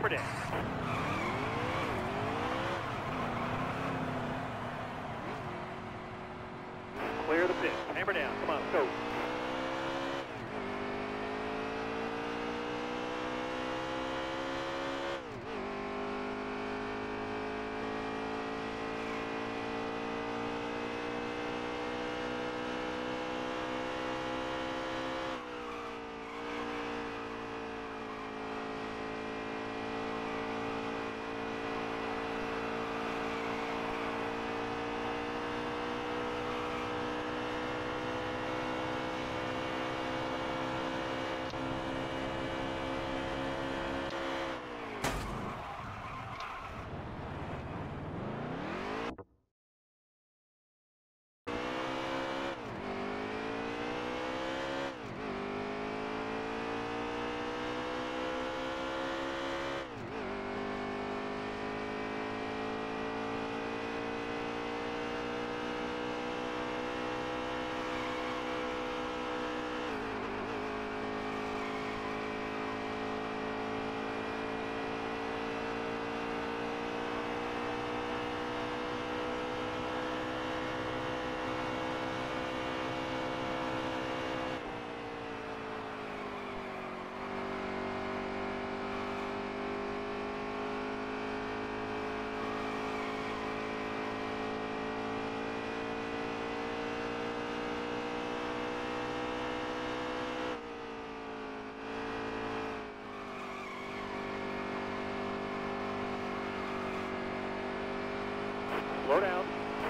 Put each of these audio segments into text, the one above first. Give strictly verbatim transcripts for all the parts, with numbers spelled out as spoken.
Hammer down. Clear the pit. Hammer down. Come on, let's go. Slow down.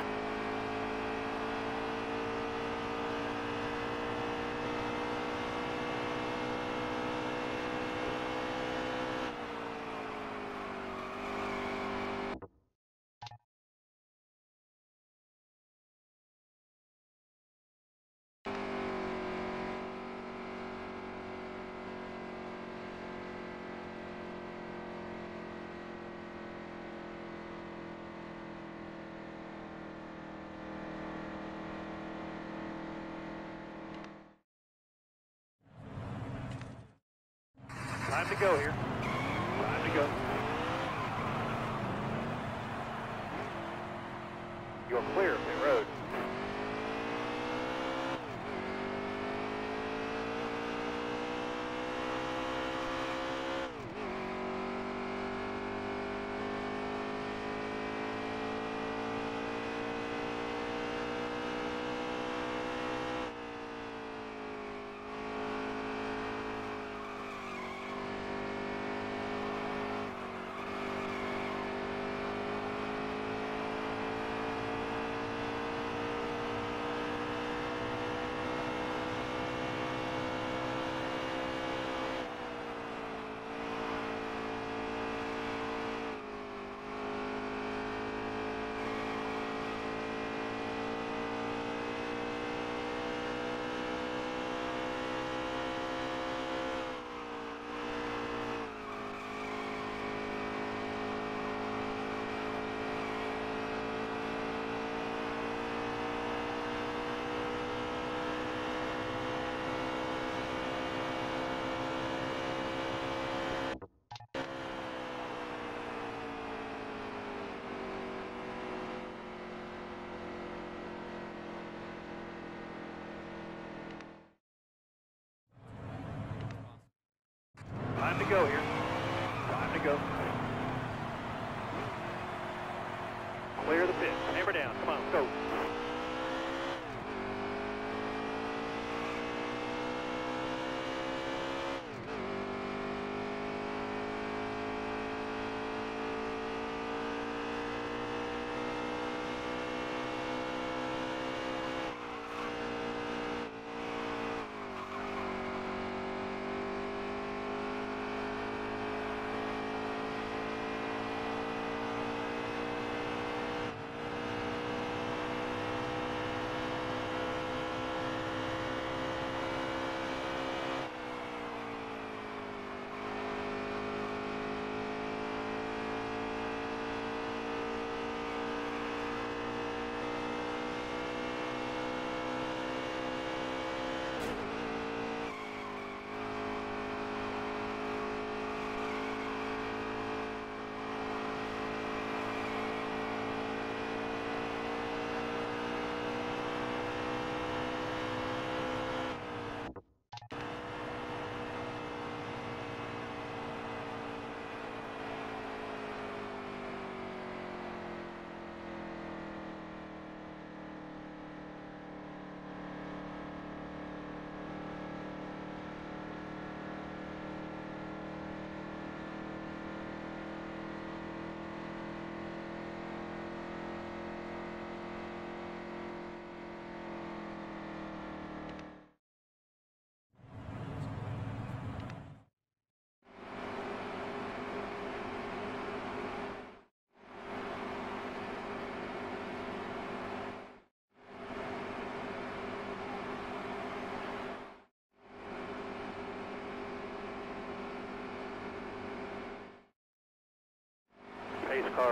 Time to go here. Time to go. You're clear of the road. Time to go here. Time to go. Clear the pit. Hammer down. Come on, let's go.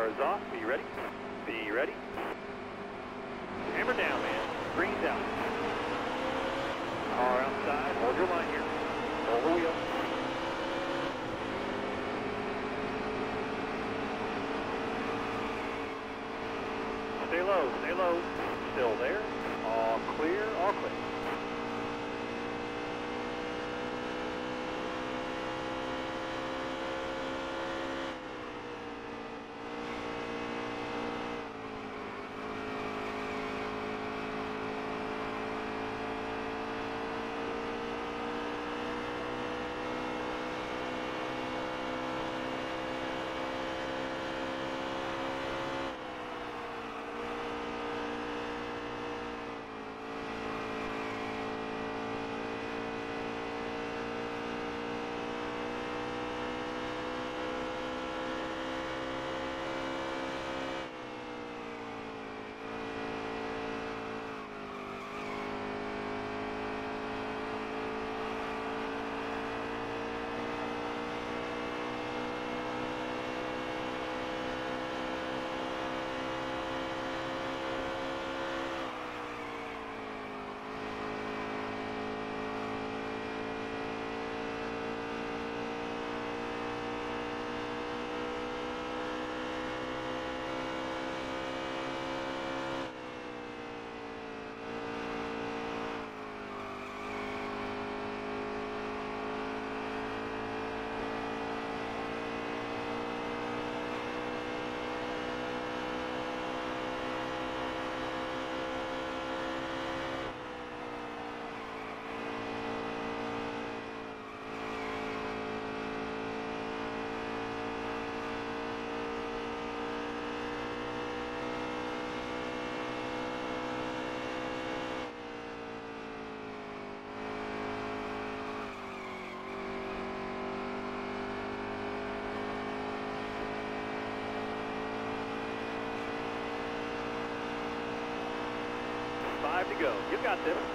Cars off. Be ready. Be ready. Hammer down, man. Green's out. Car outside. Hold your line here. Hold the wheel. Stay low. Stay low. Still there. All clear. All clear. Five to go. You got this.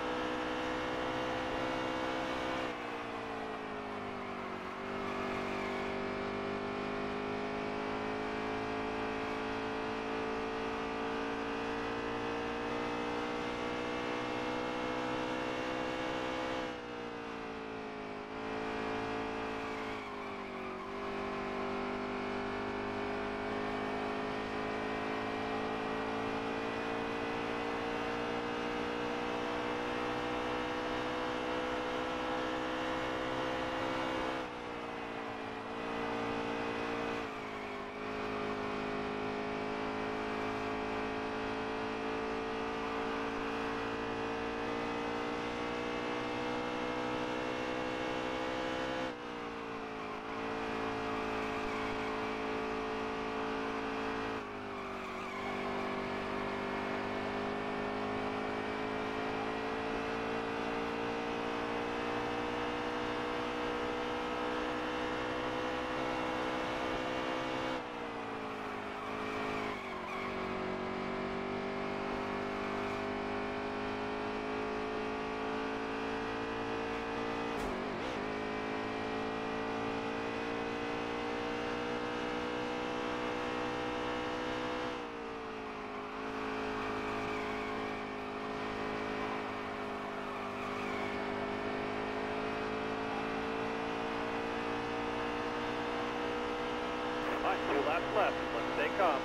Two laps left. Let's stay calm.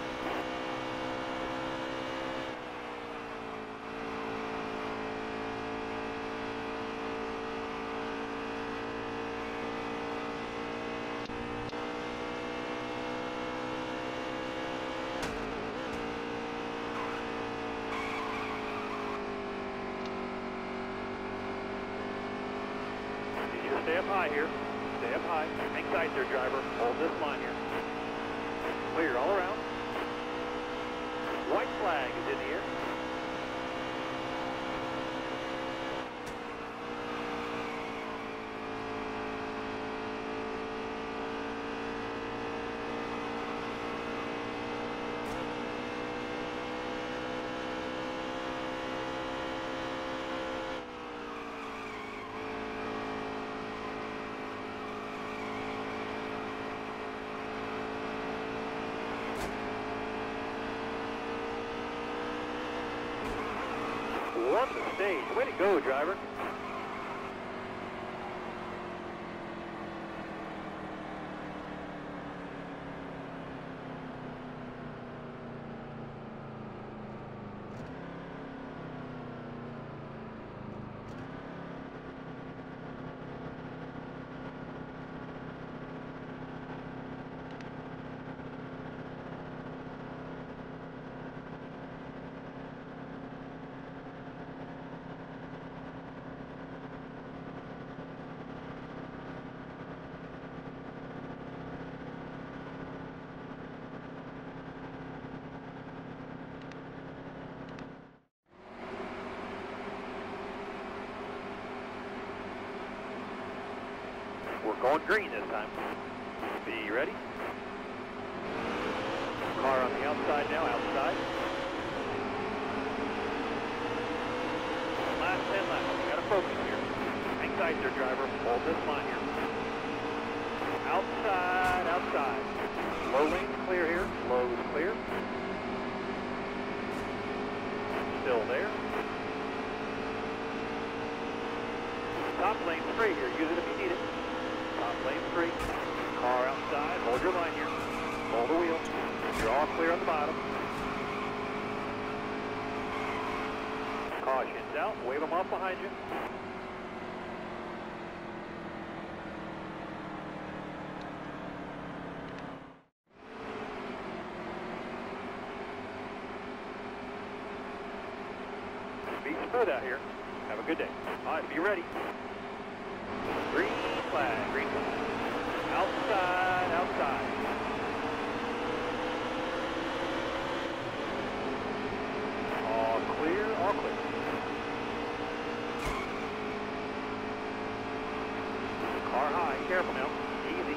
Need you to stay up high here. Stay up high. Hang tight there, driver. Hold this line here. Clear all around. White flag is in the air. front of the stage. Way to go, driver. We're going green this time. Be ready. Car on the outside now, outside. Last ten laps. We got to focus here. Hang tight there, driver. Hold this line here. Outside, outside. Low lane's clear here. Low is clear. Still there. Top lane's free here. Use it if you need it. Top lane free. Car outside. Hold your line here. Hold the wheel. You're all clear on the bottom. Caution's out. Wave them off behind you. Be smooth out here. Have a good day. All right, be ready. Green flag, green flag. Outside, outside. All clear, all clear. Car high, careful now. Easy.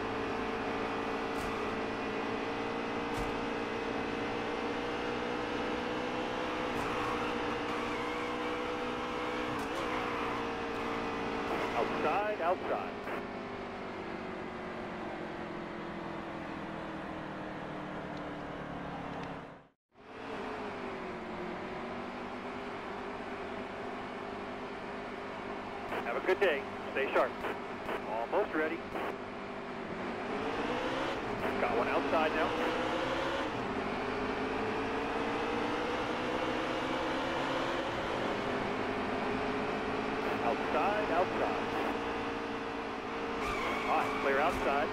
Outside, outside. Have a good day. Stay sharp. Almost ready. Got one outside now. Outside, outside. All right, clear outside.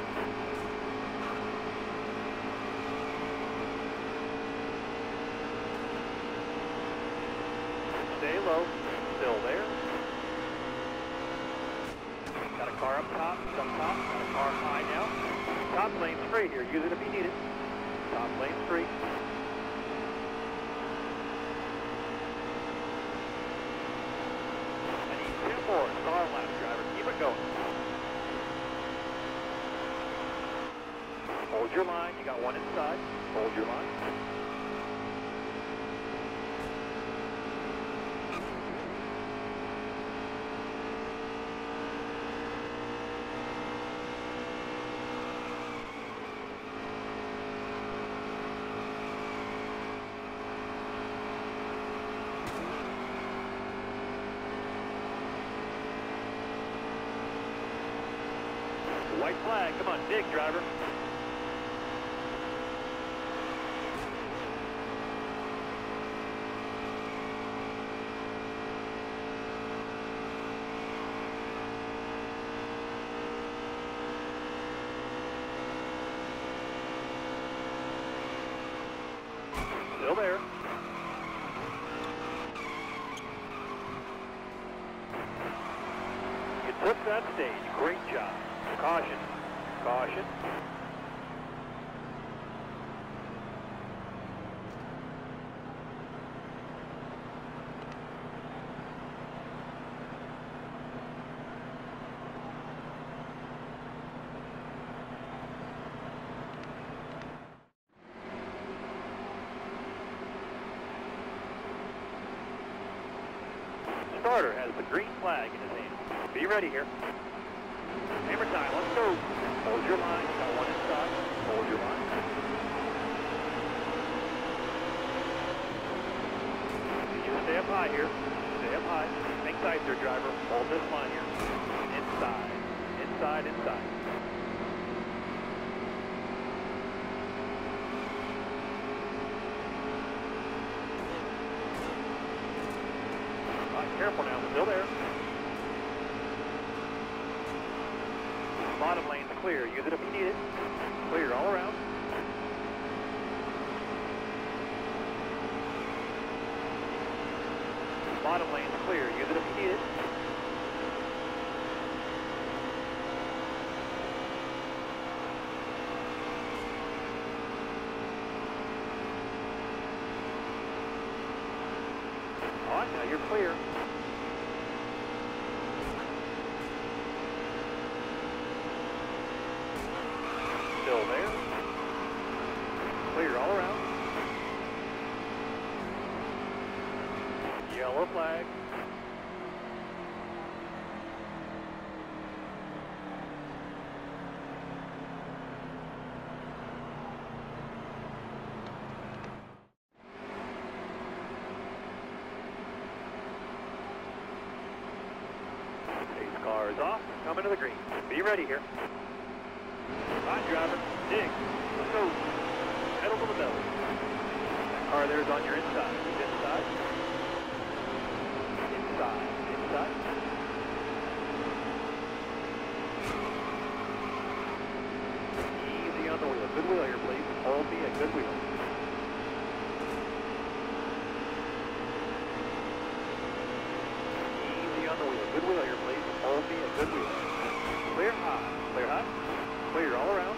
Stay low. Still there. Got a car up top, up top. Got a car high now. Top lane's free here. Use it if you need it. Top lane's free. I need two more. Star lap, driver. Keep it going. Hold your line. You got one inside. Hold your line. White flag. Come on, dig, driver. Still there. You took that stage. Great job. Caution. Caution. Starter has the green flag in his hand. Be ready here. Hammer time, let's go. Hold your line, got one inside. Hold your line. You just stay up high here. Stay up high. Think tight there, driver. Hold this line here. Inside. Inside, inside. All right, careful now. Still there. Bottom lane's clear. Use it if you need it. Clear all around. Bottom lane's clear. Use it if you need it. All right, now you're clear. Still there. Clear all around. Yellow flag. Pace car is off. Coming to the green. Be ready here. All right, driver. Dig. Let's go. Pedal to the belly. That car there is on your inside. It's inside. Inside. Inside. Easy on the wheel. Good wheel here, please. Hold me a good wheel. Easy on the wheel. Good wheel here, please. Hold me a good wheel. Clear high. Clear high. Clear all around.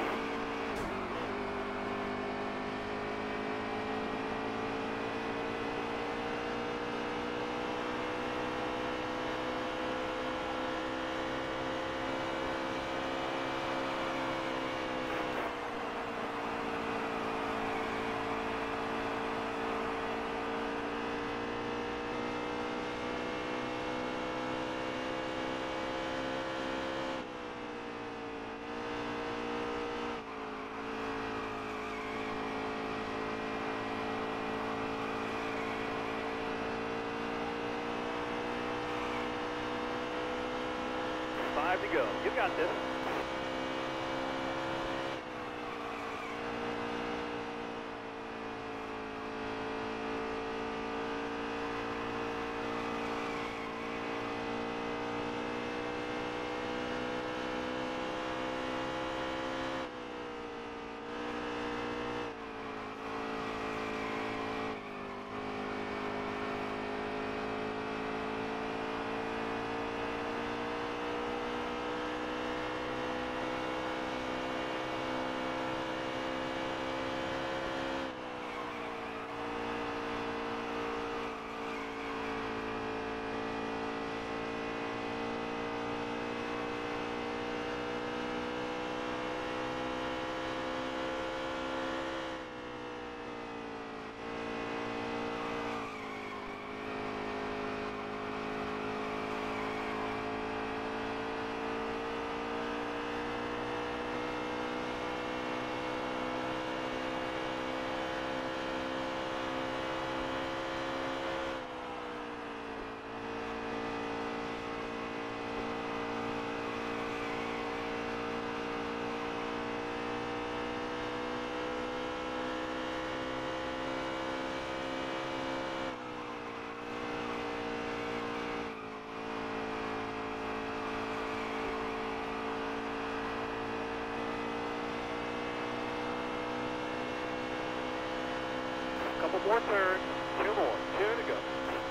Five to go. You got this. Couple more turns, two more, two to go.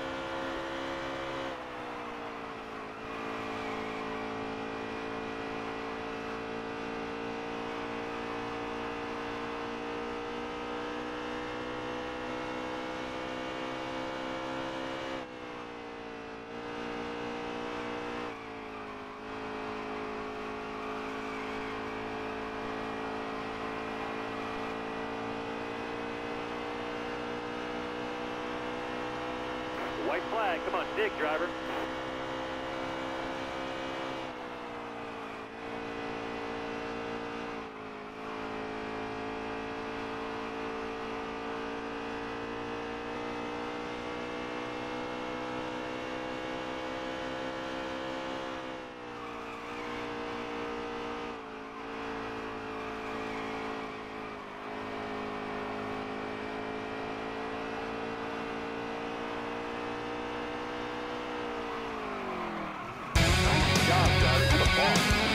White flag, come on, dig, driver. back.